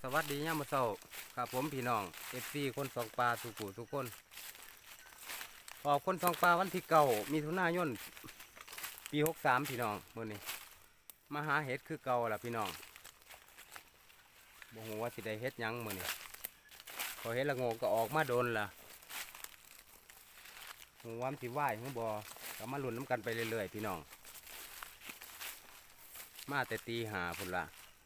วัสดีย่ามมื้อเช้าครับผมพี่น้องFCคนสองปลาทุกผู้ทุกคนออกคนสองปลาวันที่9 มิถุนายนปี63พี่น้องมื้อนี้มาหาเห็ดคือเก่าล่ะพี่น้องบ่ฮู้ว่าสิได้เฮ็ดหยังมื้อนี้พอเฮ็ดละโงกก็ออกมาโดนล่ะฮู้ว่ามันสิว่ายหรือบ่ก็มาลุ้นน้ำกันไปเรื่อยๆพี่น้องมาแต่ตี5พุ่นล่ะ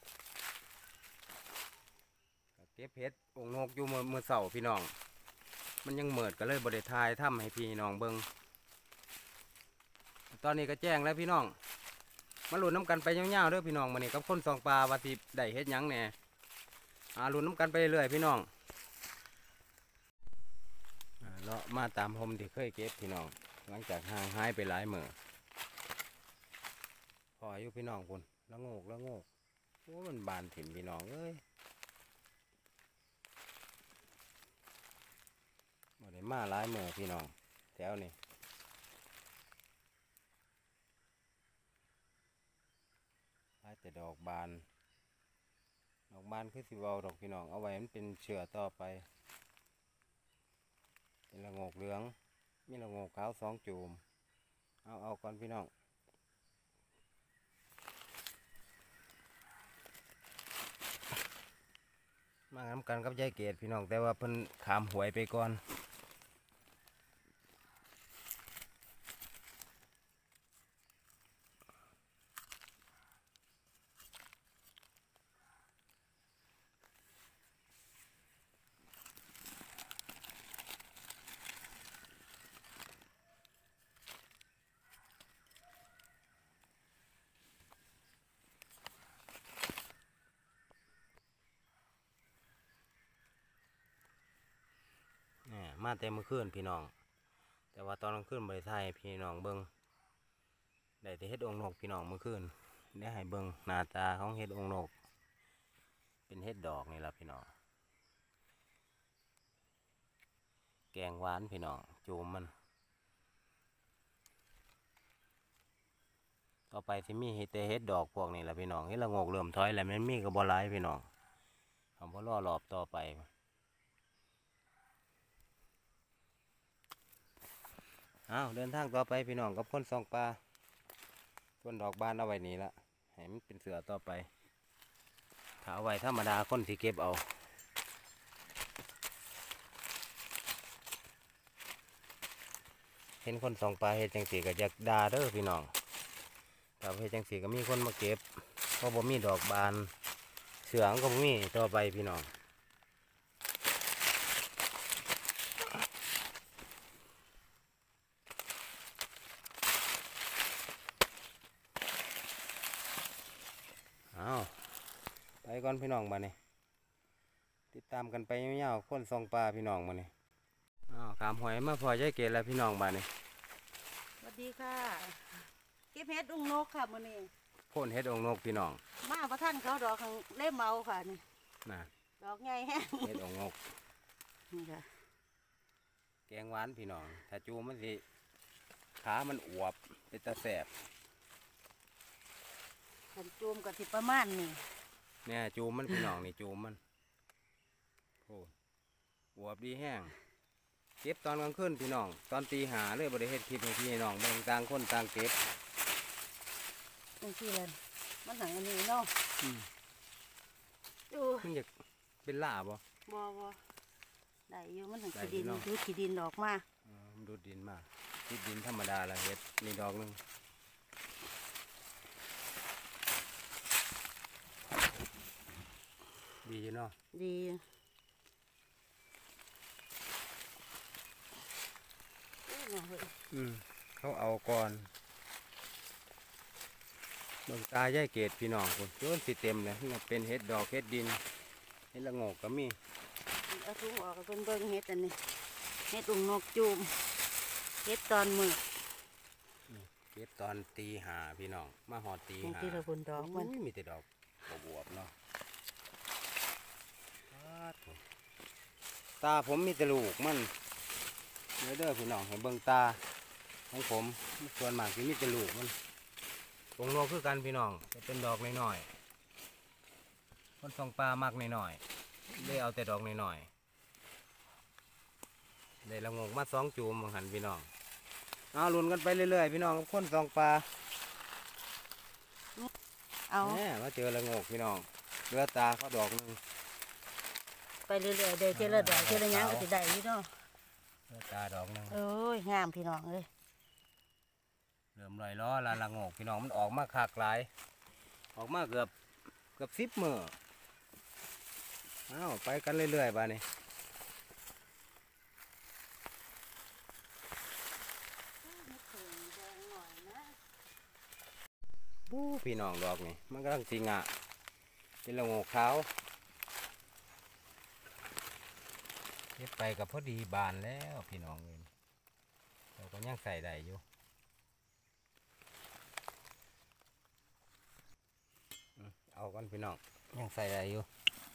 เก็บเห็ดองนกอยู่มือเสาพี่น้องมันยังเหมิดก็เลยบริทายทำให้พี่น้องเบิงตอนนี้ก็แจ้งแล้วพี่น้องมาลุ้นน้ำกันไปยาวๆเด้อพี่น้องมื้อนี้กับคนสองปลาว่าสิได้เฮ็ดหยังแหน่ลุ้นน้ำกันไปเรื่อยพี่น้องเลาะมาตามผมที่เคยเก็บพี่น้องหลังจากห่างหายไปหลายมื้อพออยู่พี่น้องคุณละโงกโอ้มันบานถิ่มพี่น้องเอ้ยบ่ได้มาหลายมื้อพี่น้องแถวนี้หลายแต่ดอกบานคือสิเว้าดอกพี่น้องเอาไว้มันเป็นเชื้อต่อไปเป็นละโงกเหลืองมีละโงกขาว2 จูมเอาก่อนพี่น้องมาทำกันกับยายเกดพี่น้องแต่ว่าเพิ่นขามหวยไปก่อนมาเต็มมือคืนพี่น้องแต่ว่าตอนกลางคืนบริไทยพี่น้องเบิ้งได้แต่เฮ็ดองนกพี่น้องมือคืนได้ให้เบิ้งหน้าตาของเฮ็ดองนกเป็นเฮ็ดดอกนี่แหละพี่น้องแกงหวานพี่น้องจูมมันต่อไปที่มีเฮ็ดแต่เฮ็ดดอกพวกนี้แหละพี่น้องเฮ็ดละโงกเริ่มถอยแล้วมันมีกระบอกหลายพี่น้องทำเพราะรอรอบต่อไปเดินทางต่อไปพี่น้องกับคนสองปลาส่วนดอกบานเอาไว้นี่ละให้มันเป็นเสือต่อไปถ้าเอาไว้ธรรมดาคนที่เก็บเอาเห็นคนสองปลาเห็ดจังสีก็อยากด่าเด้อพี่น้องแต่เห็ดจังสีก็มีคนมาเก็บเพราะบ่มีดอกบานเสือก็บ่มีต่อไปพี่น้องไปก่อนพี่น้องมาเนี่ยติดตามกันไปยาวๆคนสองปลาพี่น้องมาเนี่ยขามหอยมาพอยายเกศแล้วพี่น้องมาเนี่ยสวัสดีค่ะเก็บเห็ดองนกค่ะมื้อนี้พ่นเห็ดองนกพี่น้องมาพระท่านเขาดอกข้างเล่มเมาค่ะนี่น่ะดอกใหญ่แห้งเห็ดองนกนี่ค่ะแกงหวานพี่น้องถ้าจูมันสิขามันอวบเป็นตาแสบขันจูมกับสิประมาณนี่เนี่ยจูมันพี่น้องนี่จูมันโอ้อวบดีแห้งเก็บตอนกลางคืนพี่น้องตอนตีหาเลยบริเฮ็ดคลิปให้พี่น้องเบิ่งต่างคนต่างเก็บนี่ที่เลยมันหังอันนี้เนาะมันอยากเป็นล่าบ่ได้อยู่มันหังขี้ดินดูขี้ดินออกมามันดูดดินมาขี้ดินธรรมดาละเฮ็ดนี่ดอกนึงดีเนาะดีเขาเอาก่อนเบิ่งตาย่ายเกศพี่น้องคนโยนสิเต็มเลยเป็นเห็ดดอกเห็ดดินเห็ดละโงกก็มีเอาถุงออกเป็นเบิ่งเห็ดอันนี้เห็ดองนกจูมเห็ดตอนมือเห็ดตอนตีหาพี่น้องมาหอดตีหาที่เราบนดอกมันมีแต่ดอกบวบเนาะตาผมมีแต่ลูกมันเด้อพี่น้องให้เบิ่งตาของผมส่วนมากที่มีแต่ลูกมันองนกคือกันพี่น้องจะเป็นดอกน้อยๆคนส่องปลามากน้อยๆได้เอาแต่ดอกน้อยๆได้ละงกมา2 จูมหันพี่น้องเอาลุ้นกันไปเรื่อยๆพี่น้องกับคนสองปลาเอาแหมมาเจอละงกพี่น้องเรือตาเขาดอกหนึงไปเรื่อยๆเดี๋ยวเจริญดอกเจริญยังก็สิได้อยู่เนาะเรือตาดอกหนึงโอ้ยงามพี่น้องเลยเริ่มลอยล้อละงกพี่น้องมันออกมาขากหลายออกมาเกือบ10 มื้อเอาไปกันเรื่อยๆบ้านี้พี่น้องดอกนี่มันกำลังสิงะเป็นละงกขาวเก็บไปกับพอดีบานแล้วพี่น้องเลยเราก็ยังใส่ได้อยู่เอากันพี่น้องยังใส่ได้อยู่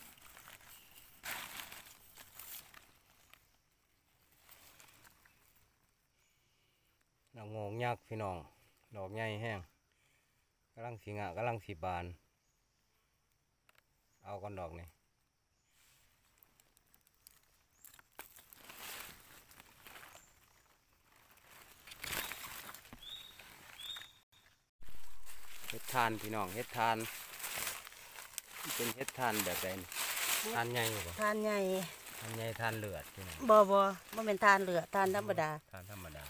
ละงกยักษ์พี่น้องดอกใหญ่แห้งกำลังสิงะกำลังสิบานเอากันดอกนี่เฮ็ดทานพี่น้องเฮ็ดทานเป็นเฮ็ดทานแบบใดนี่ทานใหญ่บ่ทานใหญ่ทานใหญ่ทานเลือดพี่น้องบ่มันเป็นทานเหลือทานธรรมดาทานธรรมดา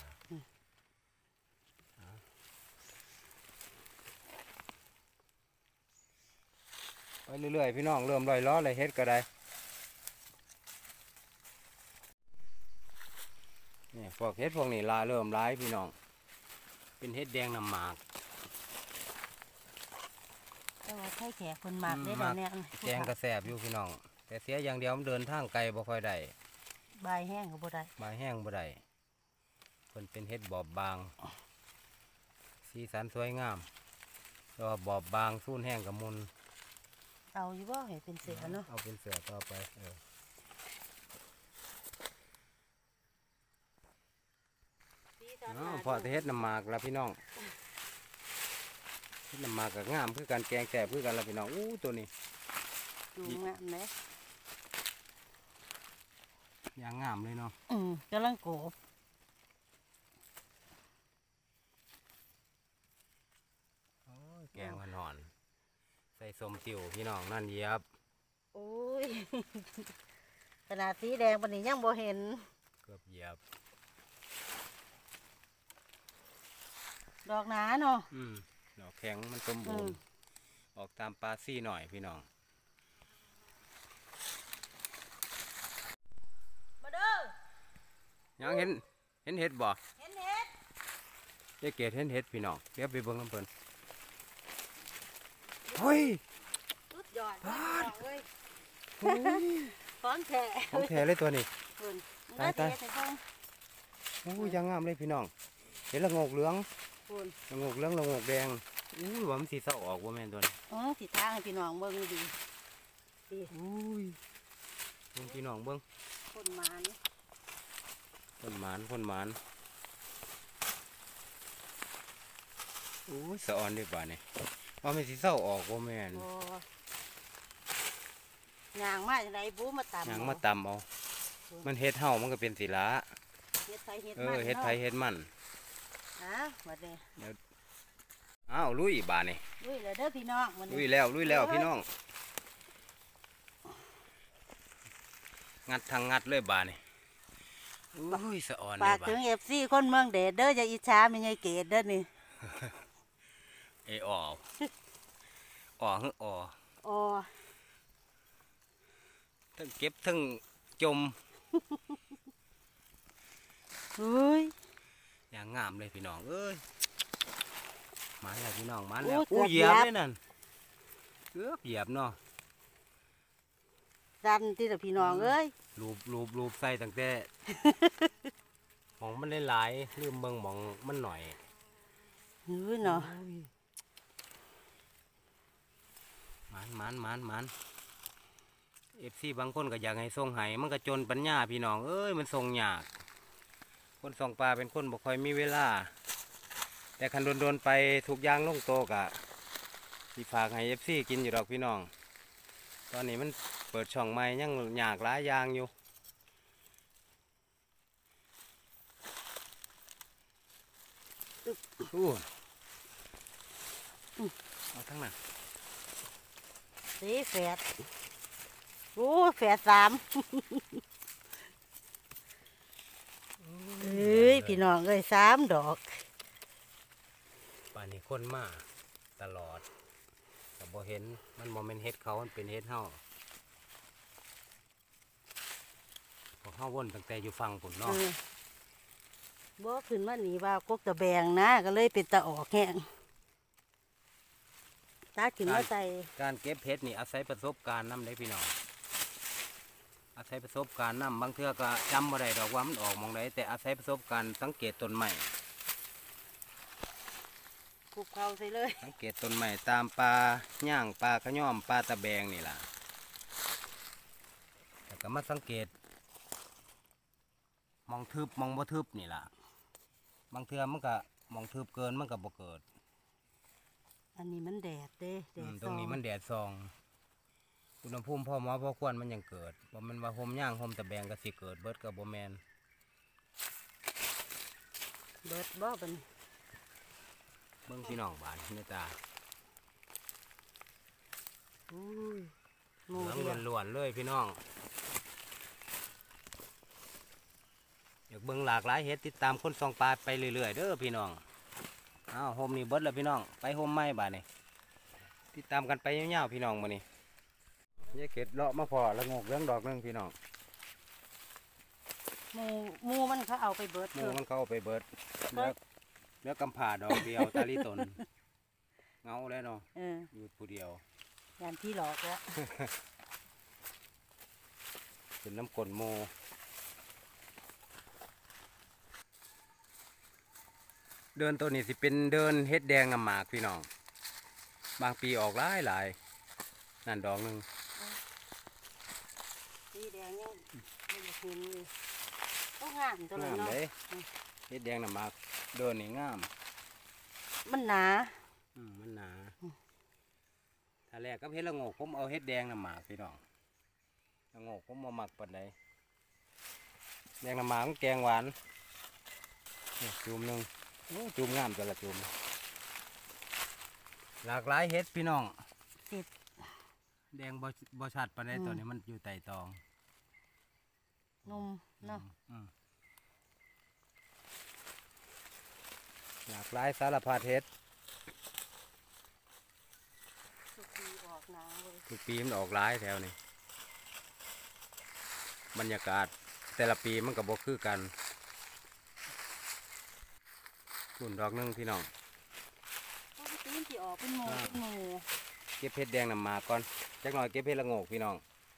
ไปเรื่อยๆพี่น้องเริ่มลอยล้อเลยเฮ็ดก็ได้นี่พวกเฮ็ดพวกนี้ลาเริ่มร้ายพี่น้องเป็นเฮ็ดแดงน้ำหมากแต่ว่าไข่แขกคนมากได้ดอกเนี่ยแกงกระแสบอยู่พี่น้องแต่เสียอย่างเดียวมันเดินทางไกลบ่ค่อยได้ใบแห้งก็บ่ได้ใบแห้งบ่ได้เพิ่นเป็นเฮ็ดบอบบางสีสันสวยงามแต่ว่าบอบบางสูนแห้งกับมุนเอาอยู่บ่ให้เป็นเสือเนาะเอาเป็นเสือต่อไปพอจะเฮ็ดน้ำหมากแล้วพี่น้องเฮ็ดน้ำหมากกับงามคือการแกงแสบคือกันแล้วพี่น้องอู้ตัวนี้ดูงามเลยยางงามเลยเนาะกำลังโกบแกงมันหอนใส่สมติวพี่น้องนั่นเหยียบโอ้ย ขนาดสีแดงปานนี้ยังบ่เห็นเกือบเหยียบดอกหนาเนาะดอกแข็งมันสมบูรณ์ออกตามปลาซี่หน่อยพี่น้องมาเด้อยังเห็นเห็ดบ่เห็นเห็ดยายเกดเห็นเห็ดพี่น้องเดี๋ยวไปเบิ่งน้ำเพิ่นเฮ้ยสุดยอดมาก เลยโอ้ยของแท้ของแท้เลยตัวนี้คุณตายตายเฮ็ดให้เบิ่งโอ้ยยังงามเลยพี่น้องเห็นละโงกเหลืองคุณละโงกเหลืองละโงกแดงอุ้ยว่ามันสีเศร้าออกว่าแม่นตัวนี้สิทางให้พี่น้องเบิ่งดีดีอุ้ยเบิ่งพี่น้องเบิ่งคนหมานคนหมานโอ้ยสะออนดีกว่านี่ว่ามันสีเศร้าออกว่าแม่นโอ้ย่างมาจังไดบูมาตำหยังมาตำเอามันเฮ็ดเห่ามันก็เป็นสีละเฮ็ดไผเฮ็ดเอมันอเฮ็ดไผเฮ็ดมันฮะบัดนี้อ้าวลุยบาดนี่ลุยเลยเด้อพี่น้องวันลุนี้ยแล้วพี่น้องงัดทางงัดเลยบาดนี่อุ้ยสะออนเลฝาย กบาถึดง FC คนเมืองเดชเด้ออย่าอิจฉาแม่ยายเกดเด้อนี่เอออฮึออ๋อทั้งเก็บทั้งจมเฮ้ยอย่างงามเลยพี่น้องเอ้ยมาแล้วพี่น้องมาแล้วโอ้อู้ยเหยียบเกือบเลยนั่นเกือบเหยียบเนาะดันที่พี่น้องเอ้ยรูปใส่ตั้งแต่ หมองมันหลายๆลืมเบิ่งหมองมันหน่อยเฮ้ยเนาะมันเอฟซีบางคนก็อยากให้ส่งไห้มันก็จนปัญญาพี่น้องเอ้ยมันส่งยากคนส่งปลาเป็นคนบ่ค่อยมีเวลาแต่คันโดนๆไปทุกอย่างลงโตกะที่ฝากให้เอฟซีกินอยู่ดอกพี่น้องตอนนี้มันเปิดช่องใหม่ยังยากหลายอย่างอยู่อู้เอาทั้งนั้นสีแฝดโอ้แฝดสามเอ้ยพี่น้องเอ้ย3 ดอกป่านนี้คนมาตลอดแต่บ่เห็นมันบ่แม่นเฮ็ดเขามันเป็นเฮ็ดเฮาพวกเฮาวนตั้งแต่อยู่ฝั่งพุ่นเนาะบ่ขึ้นมาหนีว่ากกตะแบงนะก็เลยเป็นตะออกแห้งตาขึ้นมาใส่การเก็บเฮ็ดนี่อาศัยประสบการณ์นำได้พี่น้องอาศัยประสบการณ์นำบางเทื่อก็จำบ่ได้ดอกว่ามันออกหมองใดแต่อาศัยประสบการณ์สังเกตต้นไม้คุกเข่าใส่เลยสังเกตต้นไม้ตามป่าย่างป่าขย่อมป่าตะแบงนี่ล่ะแล้วก็มาสังเกตมองทึบมองบ่ทึบนี่ล่ะบางเทื่อมันก็มองทึบเกินมันก็บ่เกิดอันนี้มันแดดเด้แดดตรงนี้มันแดดซองอุณหภูมิพอเหมาะพอควรมันยังเกิดบ่แมันว่าโฮมย่างโฮมตะแบงก็สิเกิดเบิดก็บ่แม่นเบิดบ่เป็นเบิ่งพี่น้องบ้านนี่ตาอุ้ยหเหมูลืองเดียวล้วนๆเลยพี่น้องอยากเบิ่งหลากหลายเฮ็ดติดตามคนส่องปลาไปเรื่อยๆเด้อพี่น้องอ้าวโฮมนี่เบิดแล้วพี่น้องไปโฮมใหม่บ้านนี่ติดตามกันไปยาวๆพี่น้องมื้อนี้ยายเกดเลาะมาพอละงกเรื่องดอกหนึงพี่น้องหมูมันเขาเอาไปเบิดหมูมันเข้าไปเบิดเหลือกำผ่าดอกเดียวตาลีตนเงาแล้วเนาะ อยู่ผู้เดียวยานที่หลอกแล้วเป็นน้ำกลโมเดินตัวนี้สิเป็นเดินเฮ็ดแดงน้ำหมากพี่น้องบางปีออกหลายหลายนั่นดอกหนึ่งสีแดงยังไม่ได้เห็นเลยต้องงามตัวเลยงามเนาะเลยเฮ็ดแดงน้ำหมากเดินนี่งามมันหนามันหนาถ้าแรกก็เฮ็ดละโงกผมเอาเฮ็ดแดงน้ำหมากพี่น้องละโงกผมมาหมักปานใดแดงน้ำหมากมันแกงหวานนี่จุ่มหนึ่งโอ้จุ่มงามตัวละจุ่มหลากหลายเฮ็ดพี่น้องเห็ดแดงบ่ชัดปานใดตัวนี้มันอยู่ใต้ตองนมเนาะหลากหลายสารพัดเฮ็ดสุกีออกหนาเลยทุกปีมันออกหลายแถวนี้บรรยากาศแต่ละปีมันก็บ่คือกันหุ่นดอกหนึงพี่น้องปกติมันสิออกเป็นหมูเป็นหมูเก็บเห็ดแดงนำมาก่อนจักหน่อยเก็บเห็ดละโงกพี่น้อง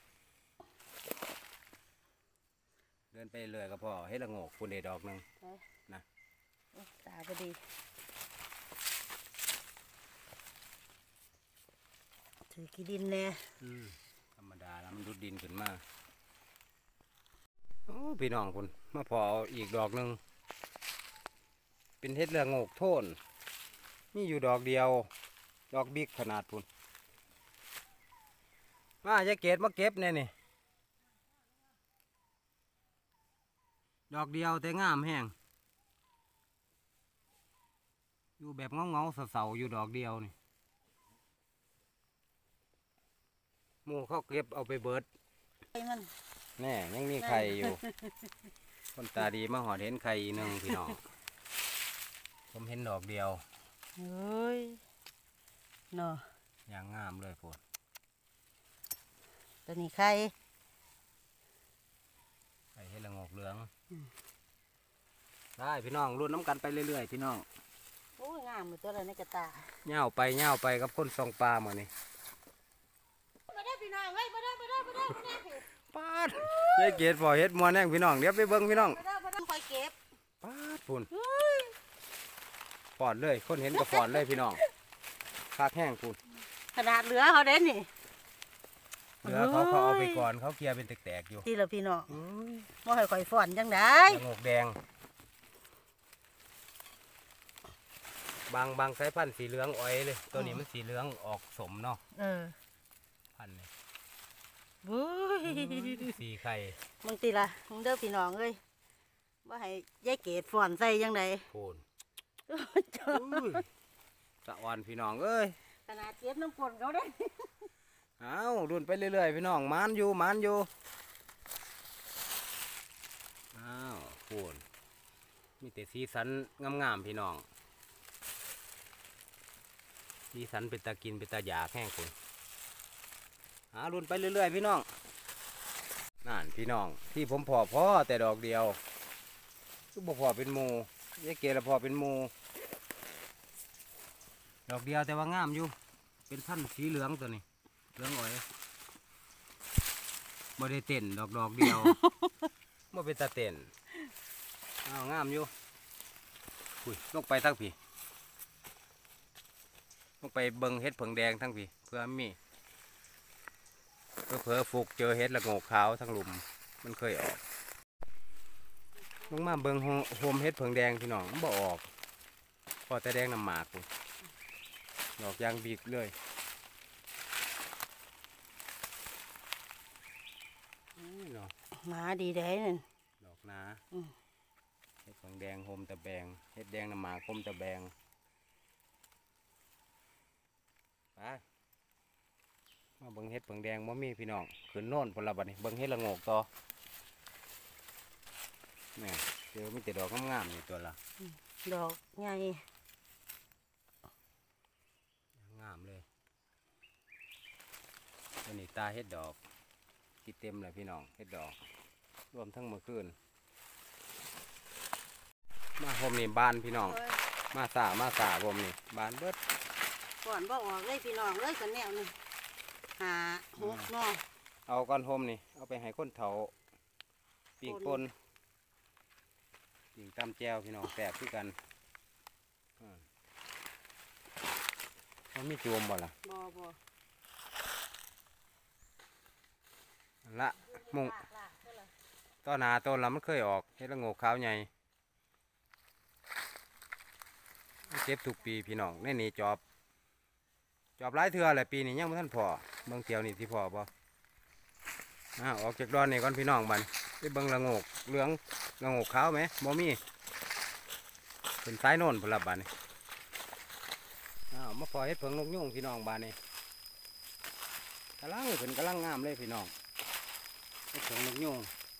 เดินไปเรื่อยก็พอเห็ดละโงกคุณเดดดอกหนึง นะโอ้ตาพอดีถือกี่ดินแน่ธรรมดาแล้วมันรุดดินขึ้นมาโอ้พี่น้องคุณมาพอเอาอีกดอกหนึงเป็นเห็ดละโงกโทนมีอยู่ดอกเดียวดอกบิ๊กขนาดพุ่นมาจะเก็บมาเก็บเนี่ยนี่ดอกเดียวแต่งามแห้งอยู่แบบเงาๆเสาๆอยู่ดอกเดียวนี่หมูเขาเก็บเอาไปเบิดไอ้มันแน่ยังมีไข่อยู่ คนตาดีมาหอดเห็นไข่อีกหนึ่งพี่น้องผมเห็นดอกเดียวเฮ้ยเนาะอย่างงามเลยพวกตัวนี้ไข่ไข่เห็ดละโงกเหลืองได้พี่น้องรุ่นน้ำกันไปเรื่อยๆพี่น้องโอ้ยงามเลยตัวอะไรในกระตาเง่าไปเง่าไปกับคนส่องปลาหมดนี่มาได้พี่น้องเฮ้ยมาได้ปาดเฮ็ดเกศพอเฮ็ดมัวแน่งพี่น้องเดี๋ยวไปเบิ้งพี่น้องคอยเก็บปาดพุ่นปอดเลยคนเห็นก็ปอดเลยพี่น้องคากแห้งพุ่นขนาดเหลือเขาเด่นนี่เหลือเขาเอาไปก่อนเขาเคลียร์เป็นแตกๆอยู่ที่เราพี่น้องว่าให้คอยฝอนจังไดละโงกแดงบางสายพันธุ์สีเหลืองอ้อยเลยตัวนี้มันสีเหลืองออกสมเนาะพันธุ์นี่บุ้ยสี่ไข่มึงตีละมึงเด้อพี่น้องเอ้ยว่าให้ยายเกดฝอนใส่ยังไงโคนสะออนพี่น้องเอ้ยขนาดเก็บน้ำฝนเขาได้เอาดุนไปเรื่อยๆพี่น้องมันอยู่อ้าวโคนมีแต่สีสันงามๆพี่น้องสีสันเป็นตากินเป็นตาอยากแห้งคุณดุนไปเรื่อยๆพี่น้องนั่นพี่น้องที่ผมพอแต่ดอกเดียวทุกบ่พอเป็นหมูยายเกละพอเป็นหมูดอกเดียวแต่ว่างามอยู่เป็นพันธุ์สีเหลืองตัวนี้เหลืองอ่อยบ่ได้เต้นดอกเดียว บ่เป็นตาเต้นงามอยู่อุ้ยลงไปทั้งพี่ลงไปเบิ่งเห็ดผงแดงทั้งพี่เพื่อมีเพื่อฟุกเจอเห็ดละโงกขาวทั้งหลุมมันเคยออกลงมาเบิ่งโฮมเห็ดผงแดงพี่น้องมันบ่ออกพอแต่แดงน้ำหมากกูดอกยางบีกเลยเนาะหมาดีได้นั่นดอกนาอืมเห็ดผงแดงโฮมตะแบงเห็ดแดงน้ำหมากโฮมตะแบงไปมาเบิ่งเห็ดผงแดงบ่มีพี่น้องขึ้นโน่นพนละบัดนี้เบิ่งเห็ดละโงกต่อแม่เจอมีแต่ดอกงามๆนี่ตัวละดอกใหญ่งามเลยตัวนี้ตาเห็ดดอกที่เต็มเลยพี่น้องเห็ดดอกรวมทั้งเมื่อคืนมาโฮมนี่บานพี่น้องมาสาโฮมนี่บานเบิดก่อนบ่ออกเลยพี่น้องเลยกันแนวนี่หาหกเนาะเอาก้อนโฮมนี่เอาไปให้คนเถาปีกปนปีกตำแจวพี่น้องแสบคือกันมันมีจูมบ่ล่ะบ่ละมุงต้นหนาต้นละมันเคยออกเฮ็ดละโงกขาวใหญ่เก็บทุกปีพี่น้องในนี่จอบหลายเทื่อแหละปีนี้ยังไม่ทันพอเบิ่งเที่ยวนี่ที่พอบ่ออกจากดอนนี่ก่อนพี่น้องบันไปเบิ่งละโงกเหลืองละโงกขาวไหมบ่มีเป็นสายโน่นพนละบันนี่มาพอเฮ็ดเผิงนกยุงพี่น้องบานนี่กำลังงามเลยพี่น้องเฮ็ดเผิงนกยุง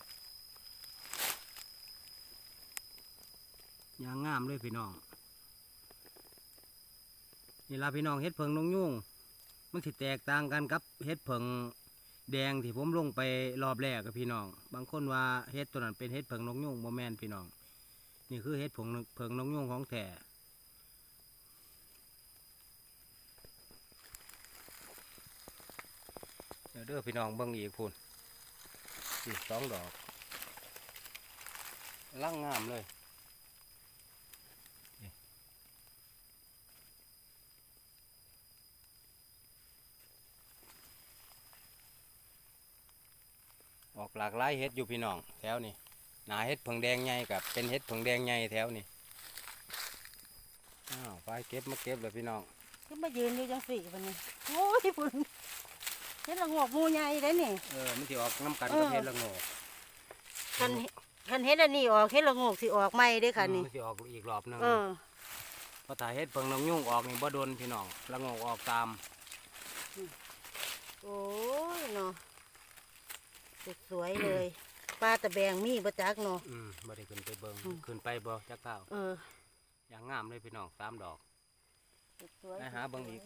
ยางงามเลยพี่น้องนี่ล่ะพี่น้องเฮ็ดเผิงนกยุงมันสิแตกต่างกันกับเฮ็ดเผิงแดงที่ผมลงไปรอบแรกกับพี่น้องบางคนว่าเฮ็ดตัวนั้นเป็นเฮ็ดเผิงนกยุงบ่แม่นพี่น้องนี่คือเฮ็ดเผิงนกยุงของแท้เดี๋ยวเด้อพี่น้องเบิ่งอีกพุ่นอีก2 ดอกร่างงามเลยออกหลากหลายเห็ดอยู่พี่น้องแถวนี้หนาเห็ดผงแดงใหญ่กับเป็นเห็ดผงแดงใหญ่แถวนี้ไปเก็บมาเก็บเลยพี่น้องก็มายืนอยู่จังสี่วันนี้โอ้ยพุ่นเฮ็ดละงอกหมูใหญ่ได้นี่มันสิออกน้ำกันกับเห็ดละโงกคันเฮ็ดอันนี้ออกเฮ็ดละงอกสิออกใหม่เด้อค่ะนี่มันสิออกอีกรอบหนึงเออพอถ่ายเห็ดผงนกยุงออกนี่บ่โดนพี่น้องละโงกออกตามโอ้ยเนาะสวยๆเลยปลาตะแบงมีบ่จักเนาะบ่ได้ขึ้นไปเบิ่งขึ้นไปบ่จักเก้าอย่างงามเลยพี่น้อง3 ดอกสวยไปหาเบิ่งอีก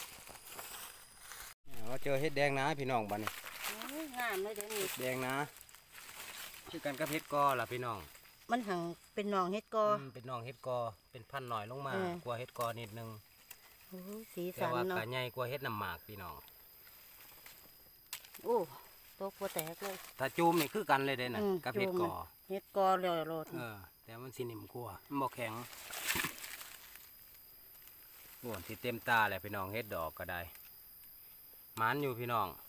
ว่าเจอเห็ดแดงนะพี่น้องบ้านนี้โอ้ยงามเลยเดี๋ยวนี้แดงนะคือกันกับเห็ดกอล่ะพี่น้องมันหังเป็นหนองเฮ็ดกอเป็นน้องเห็ดกอเป็นพันธุ์หน่อยลงมาเออกว่าเห็ดกอนิดนึงโอ้ยสีแต่สันว่าเนาะกะใหญ่กว่าเห็ดน้ำหมากพี่น้องโอ้ตกบ่แตกเลยถ้าจูมนี่คือกันเลยเด้น่ะอืมกับเห็ดจูมกอเฮ็ดกอเลยโลดแต่มันสินิ่มกว่ามันบ่แข็งโอ้ที่เต็มตาเลยพี่น้องเห็ดดอกก็ได้หมันอยู่พี่น้อง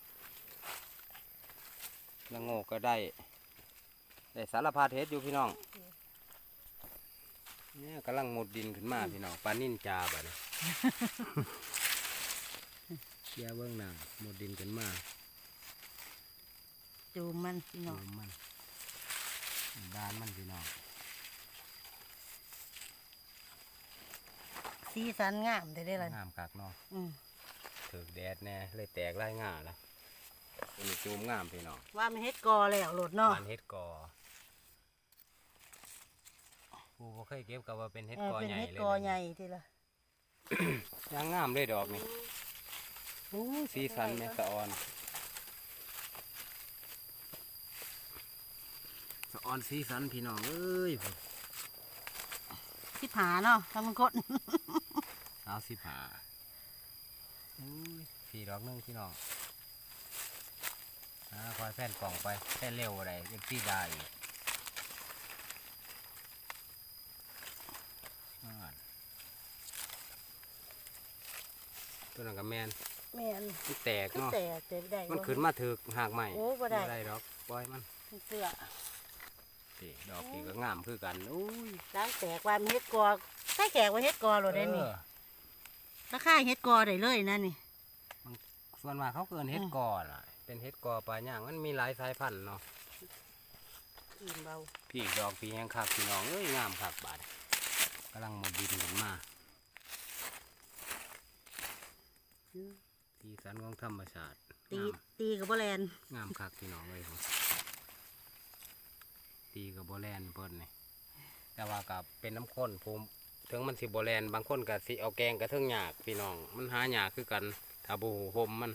ละโงกก็ได้สารพัดเห็ดอยู่พี่น้องเนี่ยกำลังมุดดินขึ้นมาพี่น้องปลานิ่นจาบ่เนี่ย เชี่ยเบื้องหน้ามุดดินขึ้นมาจูมมันพี่น้องมันด้านมันพี่น้องสีสันงามได้เลยงามคักเนาะอืมถือแดดแน่เลยแตกไล่ง่าละตัวนี้จูมงามพี่น้องว่ามันเฮ็ดกอแล้วโหลดเนาะมันเฮ็ดกอผู้บ่เคยเก็บก็ว่าเป็นเฮ็ดกอเป็นใหญ่เฮ็ดเลยกอใหญ่ทีละยังงามเลยดอกนี่โอ้ยสีสันแม่สะออนสะออนสีสันพี่น้องเอ้ยที่ผาเนาะทำมันกด 35อุ้ยสี่ดอกหนึงพี่น้องคอยแผ่นกล่องไปแผ่นเร็วอะไรยังสีได้อีกตัวนั้นก็แมนแม่นมันแตกคือเนาะแต่ได้มันขึ้นมาถึกหากใหม่โอ้บ่ได้ดอกปล่อยมันเสื้อสิดอกพี่ก็งามคือกันอุ้ยล้างแตกว่ามันเฮ็ดกอใส่แขกว่าเฮ็ดกอโหลดได้นี่เออราคาเฮ็ดกอได้เลยนะนี่ส่วนมากเขาเกินเฮ็ดกอล่ะ เป็นเฮ็ดกอปลาย่างมันมีหลายสายพันธุ์เนาะอิ่มเบาพี่ดอกพี่แห้งคักพี่น้องเอ้ยงามคักบาดกำลังหมดดินกันมาสีสันของธรรมชาติตีงามตีกับบ่แลนงามคักพี่น้องเลยผมตีกับโบแลนเพิ่นนี่แต่ว่ากับเป็นน้ำข้นผมถึงมันสิโบแลนบางคนกับสิเอาแกงกระเทิงหยากพี่น้องมันหาหยากคือกันถ้าบูผมมัน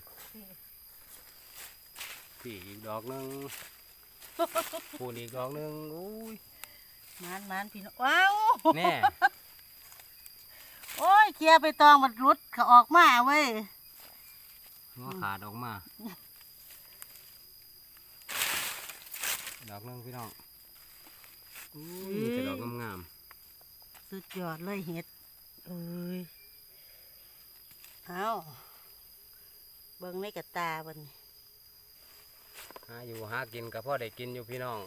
พี่อีกดอกหนึงปูนอีกดอกหนึงอุ้ยมันพี่น้องว้าวแน่โอ้ยเคลียร์ไปตองมันรุดเขาออกมาเว้ยหัวขาดออกมาดอกหนึงพี่น้องอุ้ยมีแต่ดอกงามสุดยอดเลยเห็ดเอ้ยเอาเบิ่งในกระตาบัดนๆหาอยู่หากินกับพ่อได้กินอยู่พี่น้อง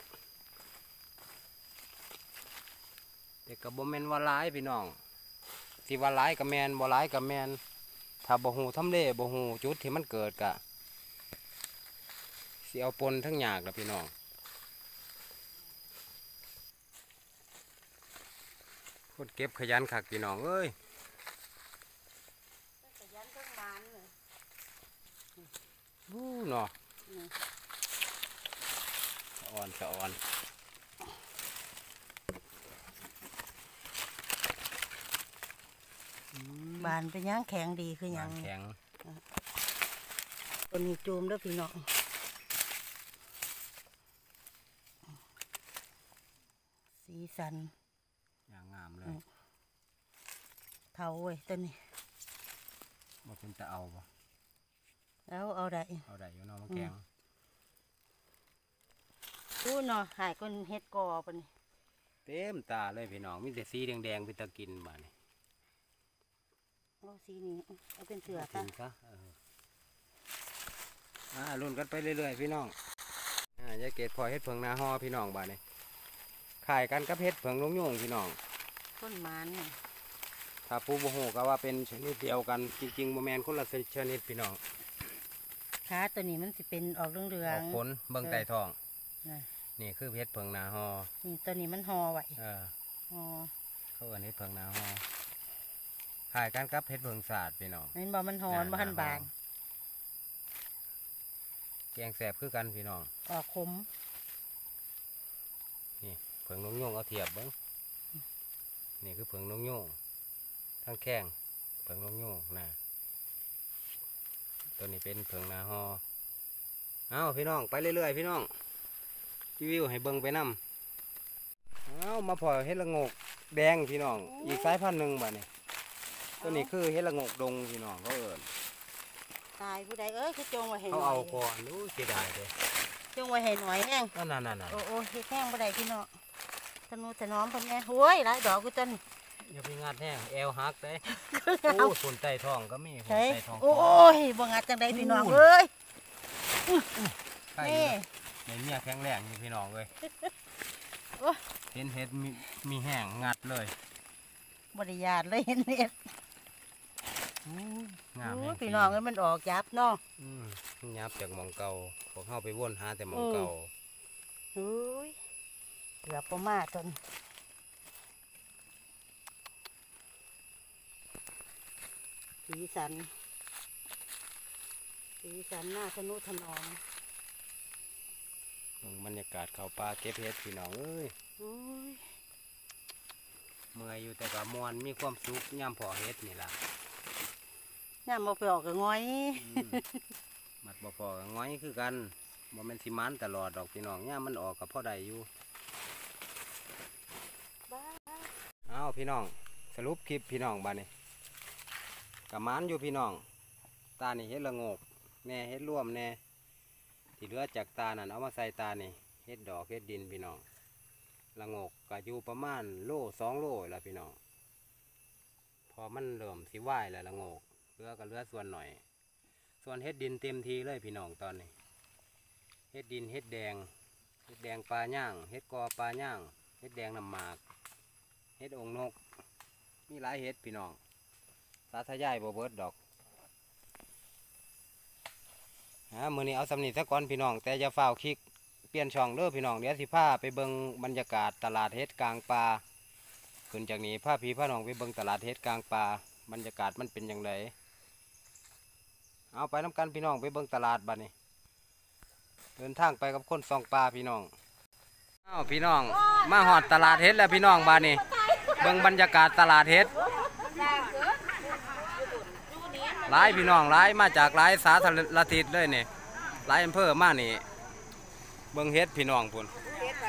แต่กับบ่แม่นว่าหลายพี่น้องสิว่าหลายกับแมนบ่หลายกับแมนถ้าบ่ฮู้ทำเลบ่ฮู้จุดที่มันเกิดกะสิเอาปนทั้งยากล่ะพี่น้องคนเก็บขยันคักพี่น้องเอ้ยขยันต้องมันเลยอู้เนาะสะอ่อนสะอ่อนบานเป็นหยังแข็งดีคือหยังแข็งตัวนี้จูมเด้อพี่น้องสีสันอย่างงามเลยเทาเว้ยตัวนี้บ่เป็นจะเอาบ่แล้วเอาได้เอาได้อยู่เนาะมันแข็งพูดเนาะหายคนเฮ็ดกอปะนี่เต็มตาเลยพี่น้องมีแต่สีแดงๆเป็นตะกินบ่นี่เอาสีนี้เอาเป็นเสือกิซะนซะรุ่นกันไปเรื่อยๆพี่น้องยายเกดพอเฮ็ดเผิงนาฮอพี่น้องบ่นี่ขายกันกับเฮ็ดเผิงลงโยงพี่น้องต้นมันนี่ถ้าปูโบโหก็ว่าเป็นชนิดเดียวกันจริงๆโมแมนคนละชนิดพี่น้องขาตัวนี้มันสิเป็นออกเหลือออง กผลเบิ่งไต่ทองๆนะนี่คือเฮ็ดเผิงนาฮอนี่ตัวนี้มันหอไว้ หอเขาเอิ้นเฮ็ดเผิงนาฮอขายกันกับเฮ็ดเผิงศาสตร์พี่น้องนี่บ่มันหอนบ่ทันบานแกงแสบคือกันพี่น้องออกขมนี่เผิงนงโยงเอาเทียบเบิ่งนี่คือเผิงนงโยงทั้งแข้งเผิงนงโยงนะตัวนี้เป็นเผิงนาฮอเอาพี่น้องไปเรื่อยๆพี่น้องรีวิวให้เบิ่งไปนำเอามาพอเฮ็ดละโงกแดงพี่น้องอีกสายพันธุ์หนึ่งบัดนี้ตัวนี้คือเฮ็ดละโงกดงพี่น้องเขาเอิ้นตายผู้ใดเอ้ยคือจงไว้ให้หเขาน่อเอายก่อนนู้เสียดายเลยจงไว้ให้หน่อยแห้งนั่นโอ้โอ้เฮ็ดแห้งบ่ได้พี่น้องธนูถนอมเพิ่นแน่โอ้ยหลายดอกกูต้นอย่าไปงัดแห้งแอวหักได้เอาโอ้ส่วนไต่ทองก็มีส่วนเฮ้ยไต่ทองโอ้ยบ่งัดจังได๋พี่น้องเอ้ยไก่นี่ในเมียแข็งแรงอยู่พี่น้องเลยโอ้ยเห็นเห็ดมีแห้งงัดเลยบ่ได้ญาติเลยเห็นเฮ็ดงามโอ้แห้ยงพี่น้องเอ้ยมันออกยับเนาะอืมยับจากหมองเก่าพวกเข้าไปวนหาแต่หมองเก่าอุ้ยเกือบประมาทจนสีสันหน้าทนุถนอมบรรยากาศเขาป่าเก็บเห็ดพี่น้องเอ้ยอุ้ยเมื่อยอยู่แต่ก็มวนมีความสุขย่ำพอเห็ดนี่ล่ะย่ามเอาไปออกกับง้อยมัดบ่พอก็ง้อยคือกันบ่แม่นสิมันตลอดดอกพี่น้องย่ามมันออกกับพ่อใดอยู่อ้าวพี่น้องสรุปคลิปพี่น้องบ้านนี้กับมันอยู่พี่น้องตานี่เฮ็ดละโงกแน่เฮ็ดร่วมแน่ที่เหลือจากตานั่นเอามาใส่ตานี่เฮ็ดดอกเฮ็ดดินพี่น้องละโงกก็อยู่ประมาณโล2 โลแล้วพี่น้องพอมันเริ่มสิว่ายแล้วละโงกเหลือก็เหลือส่วนหน่อยส่วนเฮ็ดดินเต็มทีเลยพี่น้องตอนนี้เฮ็ดดินเฮ็ดแดงปลาย่างเฮ็ดกอปลาย่างเฮ็ดแดงน้ำหมากเฮ็ดองนกมีหลายเฮ็ดพี่น้องสาธยายบ่เบิดดอกมื้อนี้เอาสำนีซะก่อนพี่น้องแต่อย่าฝ้าวคลิกเปลี่ยนช่องเด้อพี่น้องเดี๋ยวสิพาไปเบิ่งบรรยากาศตลาดเฮ็ดกลางป่าขึ้นจากนี้พาพี่พาน้องไปเบิ่งตลาดเฮ็ดกลางป่าบรรยากาศมันเป็นอย่างไรเอาไปน้ำกันพี่น้องไปเบิ่งตลาดบัดนี้เดินทางไปกับคนส่องปลาพี่น้องอ้าวพี่น้องมาหอดตลาดเฮ็ดแล้วพี่น้องบัดนี้เบิ่งบรรยากาศตลาดเฮ็ดหลายพี่น้องหลายมาจากหลายสาธารณทิศเลยนี่หลายอำเภอมานี่เบิ่งเฮ็ดพี่น้องพุ่น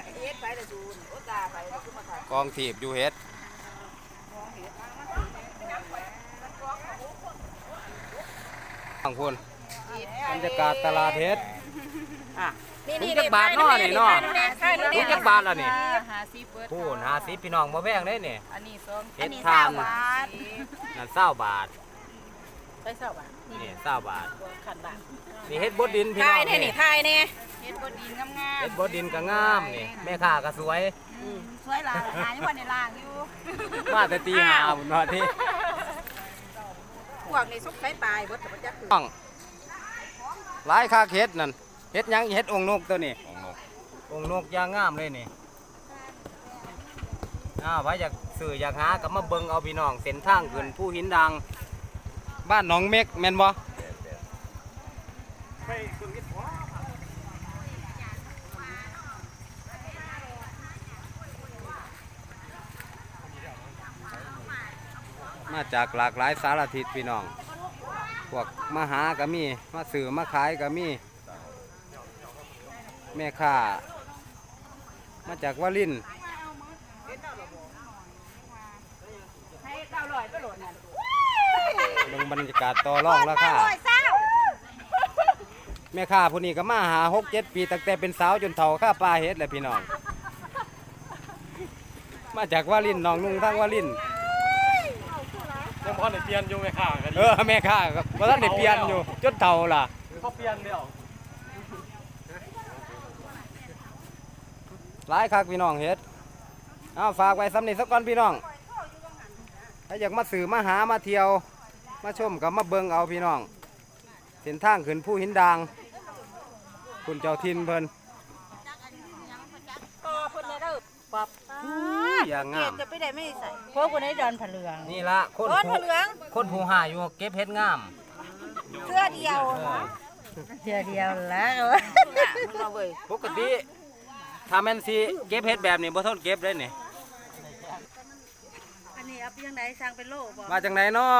กองถีบอยู่เฮ็ดพุ่นบรรยากาศตลาดเฮ็ดถุงจักบาทเนาะนี่เนาะถุงจักบาทละนี่พูน50พี่น้องบ่แพงเด้นี่เฮ็ดทานนั่น20 บาทนี่20 บาทนี่เฮ็ดบดดินพี่น้องนี่ไทยเนี่ยเฮ็ดบดดินก็งามนี่แม่ค้าก็สวยสวยหลายหาอยู่ในล่างอยู่มาแต่ตีหาพุ่นเนาะที่พวกนี้ซุกไก่ตายเบิดแต่บ่จักคือต้องหลายค่าเฮ็ดนั่นเฮ็ดหยังเฮ็ดองค์นกตัวนี้องค์นกยางงามเลยนี่ไผอยากซื้ออยากหาก็มาเบิ่งเอาพี่น้องเส้นทางขึ้นภูหินดังบ้านหนองเม็กแม่นบ่มาจากหลากหลายสารทิศพี่น้องพวกมาหาก็มีมาซื้อมาขายก็มีแม่ค้ามาจากวลินทร์เบิ่งบรรยากาศต่อรองราคาแม่ค้าผู้นี้ก็มาหา6-7 ปีตั้งแต่เป็นสาวจนเฒ่าข้าปลาเฮ็ดแหละพี่น้องมาจากวลินทร์น้องนุ่งทั้งวลินทร์ยังพอได้เปลี่ยนอยู่ไหมค่ะกันแม่ค้าก็บ่ทันได้เปลี่ยนอยู่จนเฒ่าล่ะเขาเปลี่ยนเดียวหลายคักพี่น้องเฮ็ดเอาฝากไว้สำนี้สักก่อนพี่น้องถ้าอยากมาสื่อมาหามาเที่ยวมาชมกับมาเบิ่งเอาพี่น้องเส้นทางขึ้นภูหินดางคุณเจ้าทินเพิ่นอย่างงามจะไปได้ไม่ใส่พวกคนนี้ดอนผเหลืองนี่ละคนผู้หาอยู่เก็บเฮ็ดงามเสื้อเดียวแล้วปกติถ้าแม่นสิเก็บเฮ็ดแบบนี้บ่ทนเก็บเลยนี่อันนี้เอาไปยังไงสร้างเป็นโลบ่มาจากไหนเนาะ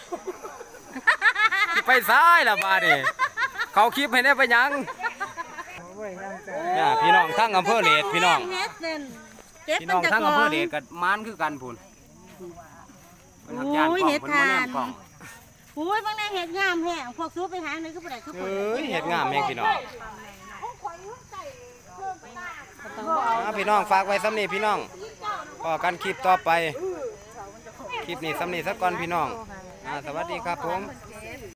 ไปซ้ายละบาดนี่เขาคลิปให้ได้ไปยังเนี่ยพี่น้องทั้งอำเภอเดชพี่น้อง พี่น้องทั้งอำเภอเดชกับมานคือกันพุ่นเป็นหักยานกล่องเป็นโมเนียมกล่องโอ้ยบางในเห็ดงามแห้งพวกซูไปหาเนื้อคือปลาคือปลาเห็ดงามแม่งพี่น้องพี่น้องฝากไว้ซ้ำนี่พี่น้องพอกันคลิปต่อไปคลิปนี้ซ้ำนี่สักก่อนพี่น้องสวัสดีครับผม